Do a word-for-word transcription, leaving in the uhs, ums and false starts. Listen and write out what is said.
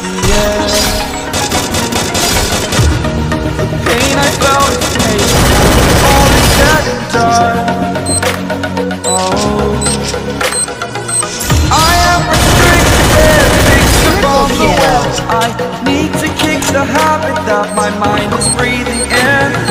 air. The pain I felt made all is said and done. Oh, I am restricted, fixed on the web. I need to kick the habit that my mind is breathing in.